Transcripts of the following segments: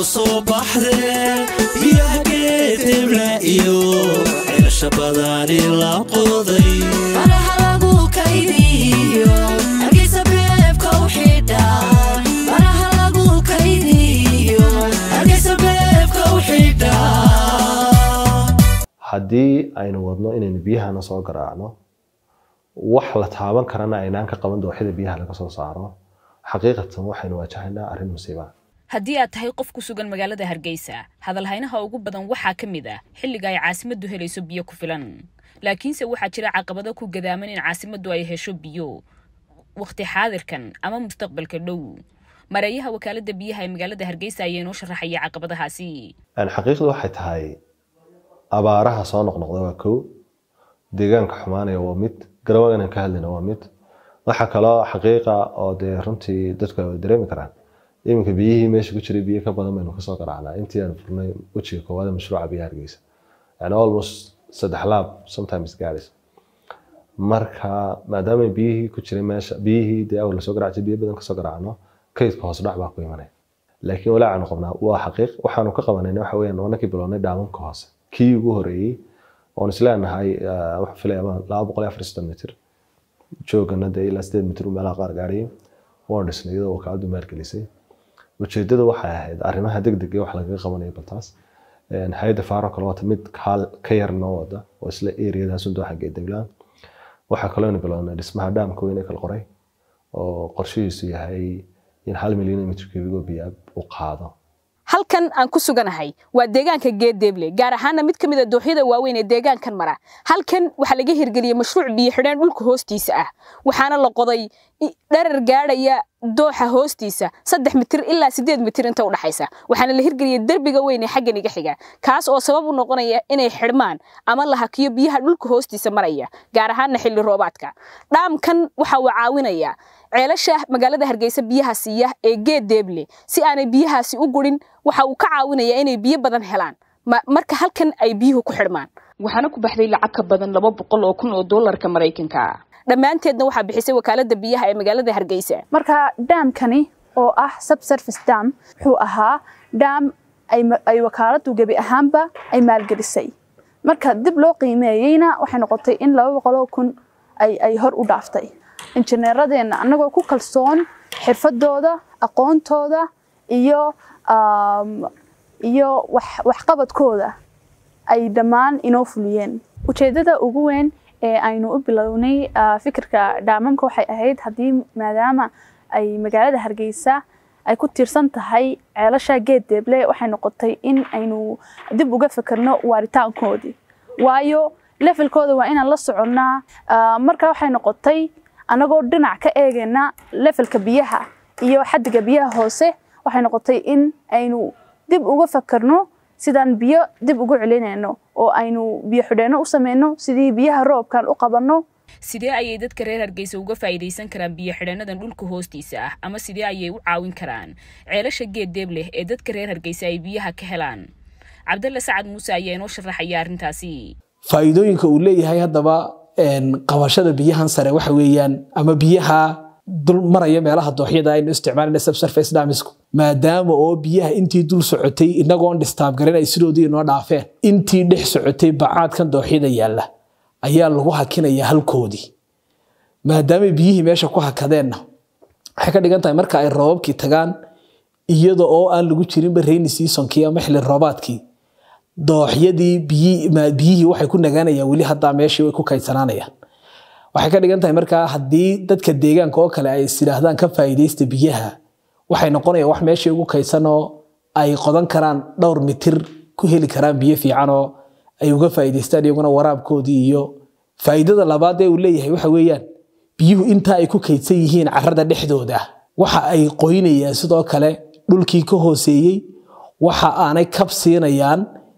صباحدي بيها قيد بلاقيو عيش بداني لا قضي أنا هلاقو كيديو أرقي سبيبك وحيدا أنا هلاقو كيديو أرقي سبيبك وحيدا haddii aynu wadno inaynu biyahana soo garaacno wax la taaban karana aynaan ka qaban dooxida biyaha laga soo saaro xaqiiqatan waxaynu waajahaynaa arrin musiiba haddii aad tahay qof ku sugan magaalada Hargeysa hadal haynaha ugu badan waxa kamid ah xilliga ay caasimaddu helayso biyo ku filan laakiinse waxa jira caqabado ku gadaaman in caasimaddu ay hesho biyo waqti xaadirkan ama mustaqbalka dhow marayaha wakaalada biyaha ee magaalada Hargeysa ayaa inoo sharaxaya caqabadahaasi xaqiiqdu waxay tahay abaaraha soo noqnoqda waa koow deegaanka xumaanaya waa mid garawagana ka hadlayna waa mid waxa kale oo xaqiiqa oo runtii dadku ay dareemi karaan iminka biyihii meesha ku jiray biyo ka badan baynu ka soo garaacnaa intii aan furnay wajiga koowaad mashruuca biyaha Hargeysa yani almost 3 laab sometimes gaadis marka maadaama biyihii ku jiray meesha biyihii awal soo garaacay biyo badan ka soo garaacno kaydka hoos dhac baa ku imanay laakiin walaacan qabnaa waa xaqiiq waxaanu ka qabanayna waxa weeyaan wanakii bilownay dhaamamka hoose kii ugu horeeyay oo isleenahay wax filayaan 240 mitir joogana ilaa 8 mitir meelaha qaar gaariyay oo dhisnay iyadoo wakaaladu maalgelisay ujeedadu waxay ahayd arrimaha degdeg wax laga qabanayo baltaas hay'adda Faro kale waa mid ka yar nooda oo isla area-daas uu xagee dawladda waxa kale oo bilownay dhismaha dhaamka weyn ee kala qoray oo qorshihiisu yahay in 1 milyan mitir kubiga biyo u qaado halkan aan ku suganahay waa deegaanka Geedeble gaar ahaan mid kamid ah dooxyada waaweyn ee deegaankan mara halkan waxa laga hirgeliyay mashruuc biyo xidhan dhulka hoostiisa ah waxaana la qoday dherer gaadhaya dooxa hoostiisa 3 mitir ilaa 8 mitir inta u dhaxaysa waxaana la hirgeliyay darbiga weyn ee xaggan iga xiga kaas oo sabab u noqonaya inay xidhmaan ama la hakiyo biyaha dhulka hoostiisa maraya gaar ahaan xilli roobaadka dhaamkan waxa uu caawinaya ceelasha magaalada Hargeysa biyaha siiya ee Geedeble si aanay biyahaasi u gurin waxa uu ka caawinayaa inay biyo badan helaan marka halkan ay biyuhu ku xidhmaan waxaana ku baxday lacag ka badan 200 oo kun oo dollarka Mareykanka dhamaanteedna waxa bixisay wakaalada biyaha ee magaalada Hargeysa marka daamkani oo ah subsurface dam wuxuu ahaa dam ay wakaaladu gabi ahaanba ay maalgelisay marka dib loo qiimeeyayna waxay noqotay in 200 kun ay hor u dhaaftay injineeradeena anagoo ku kalsoon xirfadooda aqoontooda iyo wax qabadkooda ay dhamaan inoo fuliyeen ujeedada ugu weyn ee aynu u bilownay fikirka dhaamamka waxay ahayd hadii maadaama ay magaalada Hargeysa ay ku tiirsan tahay ceelasha Geedeble waxay noqotay in aynu dib uga fikirno waaritaankoodii waayo levelkooda waa inaan la soconnaa marka waxay noqotay anagoo dhinac ka eegayna levelka biyaha iyo xaddiga biyaha hoose waxay noqotay in aynu dib uga fikirno sidaan biyo dib ugu celinayno oo aynu biyo xidheeno u sameeyno sidii biyaha roobkan u qabanno sidee ayay dadka reer Hargeysa uga faa'iideysan karaan biyo xidheenadan dhulka hoostiisa ah ama sidee ayay u caawin karaan ceelasha Geedeble ee dadka reer Hargeysa ay biyaha ka helaan Cabdulla Sacad Muuse ayaa inoo sharaxaya arrintaasi faa'iidooyinka uu leeyahay hadaba qabashada biyahan sare waxa weeyaan ama biyaha dul maraya meelaha dooxyada aynu isticmaalna subsurface damisku maadaama oo biyaha intii dul socotay inagoo disturb garan ay sidoodii inoo dhaafeen intii dhex socotay bacaadkan dooxyada yaala ayaa lagu hakinaya halkoodii maadaama biyihii meesha ku hakadeenna waxay ka dhigan tahay marka ay roobabkii tagaan iyadoo oo aan lagu jirin rainy seasonkii ama xilli roobaadkii dooxyadii biyihii waxay ku nagaanayaan wali hadda meeshii way ku kaydsananayaan waxay ka dhigan tahay marka haddii dadka deegaanka oo kale ay isiraahdaan ka faa'iideysta biyaha waxay noqonayaan wax meeshii ugu kaydsan oo ay qodan karaan dhowr mitir ku heli karaan biyo fiican oo ay uga faa'iideystaan iyaguna waraabkoodii iyo faa'iidada labaad ee uu leeyahay waxa weeyaan biyuhu inta ay ku kaydsan yihiin carrada dhexdooda waxa ay qoynayaan sidoo kale dhulkii ka hooseeyay waxa aanay kab siinayaan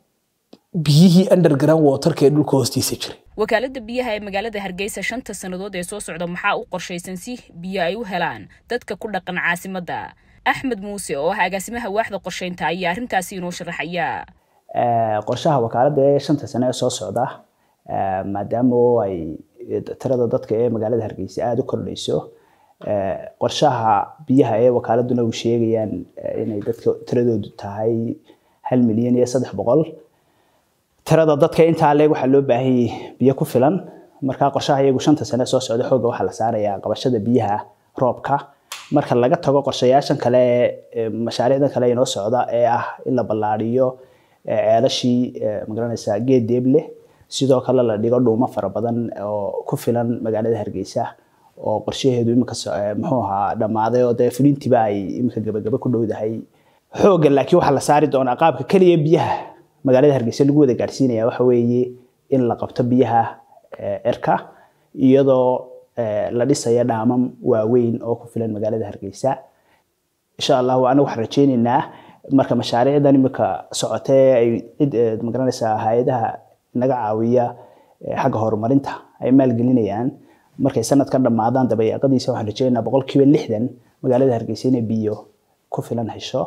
biyihii underground waterka ee dhulka hoostiisa jiray wakaalada biyaha ee magaalada Hargeysa 5 sanadood ee soo socda maxaa u qorshaysan si biyo ay u helaan dadka ku dhaqan caasimadda Axmed Muuse oo ah agaasimaha waaxda qorsheynta ayaa arrintaasi inoo sharaxaya qorshaha wakaalada ee 5 sano ee soo socda maadaama ay tirada dadka ee magaalada Hargeysa aad u kordhayso qorshaha biyaha ee wakaaladuna uu sheegayaan inay dadka tiradoodu tahay 1,300,000 tirada dadka inta leeg waxa loo baahan yahay biyo ku filan marka qorshaha iyagu 5 sano soo socda xooga waxa la saarayaa qabashada biyaha roobka marka laga tago qorshayaashan kale mashaariicda kale inoo socda ee ah in la ballaariyo ceelashii magaranaysa geed deeble sidoo kale la dhigo dhuumo fara badan oo ku filan magaalada Hargeysa oo qorshaheedu imika muxuu ahaa dhamaaday oo fulintiba ay imika gabagaba ku dhowdahay xooga laakiin waxa la saari doonaa qaabka kaliya biyaha magaalada Hargeysa lagu wada gaarsiinaya waxa weeye in la qabto biyaha cirka iyadoo la dhisayo dhaamam waaweyn oo ku filan magaalada Hargeysa insha Allah waana wax rajaynaynaa marka mashaariicdan imika socotay ay magaranaysa hay'adaha naga caawiya xagga horumarinta ay maalgelinayaan markay sanadkan dhamaadaan dabayaaqadiisa waxaan rajaynaynaa 60% magaalada Hargeysa inay biyo ku filan hesho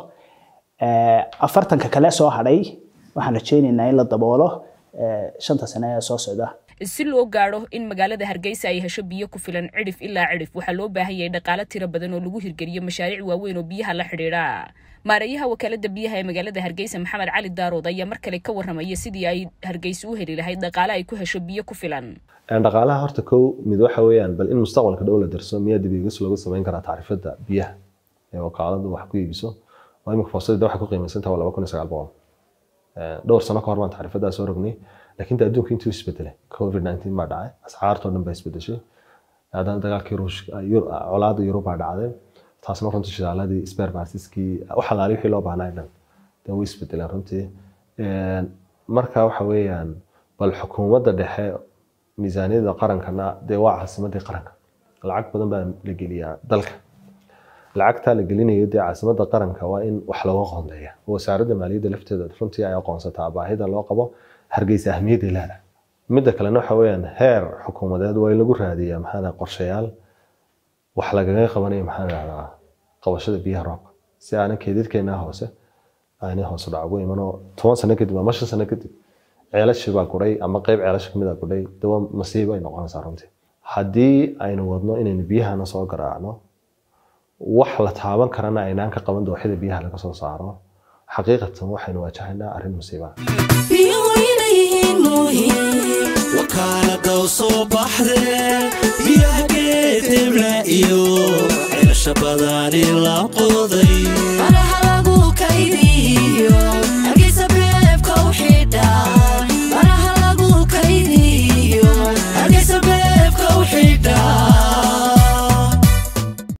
40 kale soo hadhay waxaan rajaynaynaa in la daboolo 5 sano ee soo socda si loo gaaro in magaalada Hargeysa ay hesho biyo ku filan cidhif ilaa cidhif waxa loo baahan yahay dhaqaale tiro badan oo lagu hirgeliyo mashaariic waaweyn oo biyaha la xiriira maareeyaha wakaalada biyaha ee magaalada Hargeysa Maxamed Cali Daarood ayaa mar kale ka warramay sidii ay Hargeysa u heli lahayd dhaqaale ay ku hesho biyo ku filan dhaqaalaha horta kow mid waxa weeyaan bal in mustaqbalka dawladda darso miyaa dib iiga lagu sameyn karaa taariifada biyaha ee wakaaladu wax ku iibiso waa imika faasadda waxa ku qiimaysan tahay 2900 dhowr sano ka hor baan taariifada soo rognay laakiin adduunka intuu isbedelay covid-19 ma dhacay asxaartoo dhan bay isbedeshay haddana dagaalkii ruushka colaadda Yurub baa dhacday taasna runtii shidaaladii spare partskii waxa la wixii loo baahnaa dhan way isbedeleen runtii marka waxa weeyaan bal xukuumadda dhexe miisaaniyada qarankana waa caasimadii qaranka lacag badan baa la geliyaa dalka lacagta la gelinayo caasimadda qaranka waa in wax lagu qoondeeyo wasaaradda maaliyadda lafteeda runtii ay aqoonsataa baahida loo qabo Hargeysa ahmiyad ilaada midda kale waxa weeyaan heer xukuumadeed waa lagu raadiyaa maxaa qorshayaal wax lagaga qabanayo maxaa qabashada biyaha roobka si aan keedidkeena hoose aanay hoos u dhaco imano 10 sano kadib ama 5 sano kadib ceelasha baa guray ama qayb ceelasha kamid ah guray dawa masiibo ay noqonaysaa runtii haddii aynu wadno inaynu biyahana soo garaacno wax la taaban karana aynaan ka qaban dooxida biyaha laga soo saaro xaqiiqatan waxaynu waajahaynaa arrin musiiba wakaalada soo baxday biyaha geed deeble iyo ceelasha badani la qoday